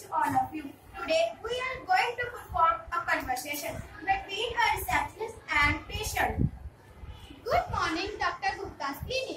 to all of you. Today we are going to perform a conversation between a receptionist and patient. Good morning, Dr. Gupta's clinic.